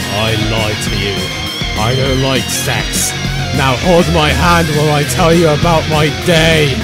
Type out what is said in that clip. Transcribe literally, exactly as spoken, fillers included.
I lied to you. I don't like sex. Now hold my hand while I tell you about my day.